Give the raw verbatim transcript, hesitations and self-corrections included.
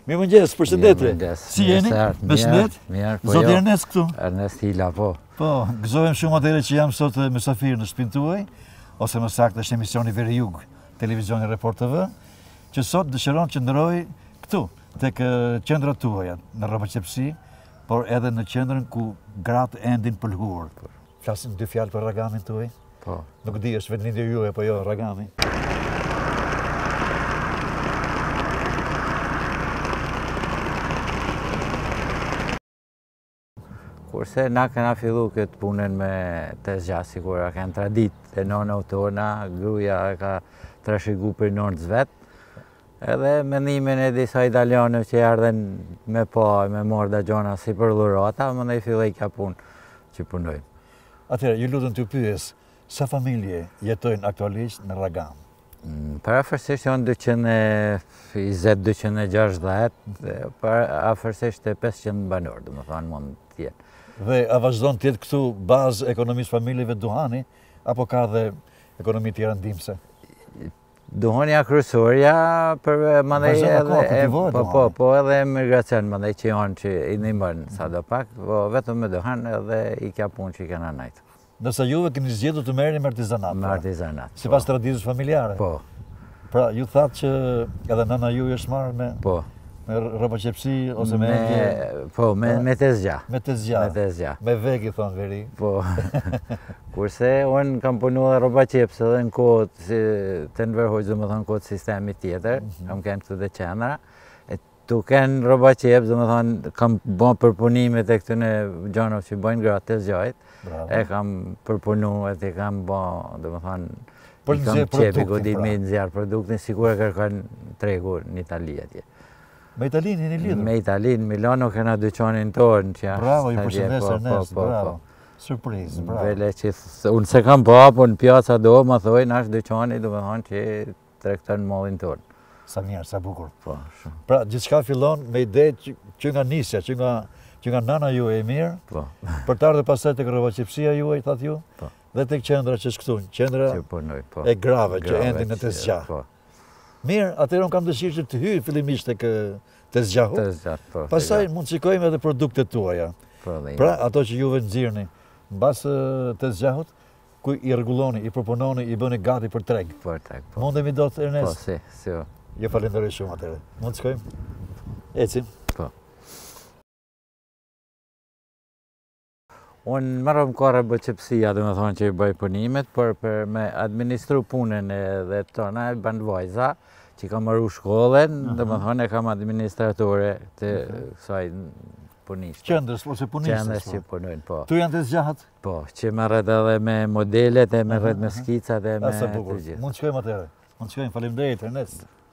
Mirëmëngjes, përshëndetje. Si jeni? Besnet? Zoti Ernest këtu? Ernest Hila, po. Po, gëzohem shumë atëherë që jam sot mysafir në shtëpinë tuaj, ose më saktë është emisioni Veri Jug, televizioni Report T V, që sot dëshiron që ndroj këtu, tek qendrat tuaja, në rrobaqepësi, por edhe në qendrën ku gratë endin pëlhuar. Flasim dy fjalë për Rragamin tuaj? Po. Nuk di, është vendlindje juaj apo jo, Rragami? Kurse na kena fillu këtë punën me tezgjaheve, sikur a kanë tradit e nona tona, gruaja e ka trashëgu për nonës vet. Edhe mendimin e disa italianëve që erdhen me pa, me marrë da gjona si për dhurata, mandej filloi kjo punë që punojmë. Atëherë, ju lutem t'ju pyes, sa familje jetojnë aktualisht në Rragam? Parafërsisht janë dyqind e njëzet dyqind e gjashtëdhjetë, parafërsisht e pesëqind banor, domethënë mund të jenë. Dhe a vazhdon të jetë këtu bazë ekonomisë familjeve duhani, apo ka dhe ekonomi tjera ndihmëse? Duhania kryesorja për mandej edhe po po po edhe emigracion mandej që janë që i ndihmojnë sadopak, po vetëm me duhan edhe i ka punë që i kanë anajt. Ndërsa juve keni zgjedhur të merreni me artizanat. Me artizanat. Sipas traditës familjare. Po. Pra ju thatë që edhe nëna juaj është marrë me Po. Me rrobaqepësi ose me po, me me tezgjah. Me tezgjah. Me tezgjah. Me vek i thon Veri. Po. Kurse unë kam punuar rrobaqepës edhe në kohët si të ndërhoj domethënë kohët sistemi tjetër, kam kanë këtu të qendra. E tu kanë rrobaqepës, domethënë kam bën përpunimet e këtyre gjanave që bëjnë gratë tezgjahit. E kam përpunuar, e kam bën, domethënë për të nxjerrë produktin. Godimi nxjerr produktin, sigurisht kërkon tregu në Itali atje. Me Italinë jeni lidhur? Me Italinë, Milano kena dyqanin tonë që bravo, ju përshëndes Ernest, bravo. Surprizë, bravo. Vele që unë se kam pa, po në pjaca do, më thojnë, ashtë dyqani, do me thonë që tregton mallin tonë. Sa mirë, sa bukur. Po, shumë. Pra, gjithçka fillon me ide që nga nisja, që nga që nga nana juaj e mirë, po. Për të ardhur pastaj tek rrobaqepësia juaj, thatë ju, po. Dhe tek qendra që është këtu, qendra që punoj, po. E grave, që endin në tezgjah. Po. Mirë, atëherë unë kam dëshirë që të hyj fillimisht tek tezgjahu. Tezgjah, po. Pastaj mund të shikojmë edhe produktet tuaja. Po, pra, ato që juve nxirrni mbas tezgjahut, ku i rregulloni, i propononi, i bëni gati për treg. Për treg, po. Mundemi dot Ernest? Po, si, si. Ju falenderoj shumë atëherë. Mund të shkojmë? Ecim. Po. Unë marrëm ka rrobaqepësia, dhe me thonë që i bëj punimet, për, për me administru punën dhe tona e ban vajza, që kam marru shkollën, dhe me thonë e kam administratore të kësaj punishtë. Qendrës, ose punishtë? Qendrës që punojnë, po. Tu janë tezgjahat? Po, që merret edhe me modelet, e merret me skicat, e me të gjithë. Mund të shkojmë atëherë. Mund të shkojmë, faleminderit Ernest.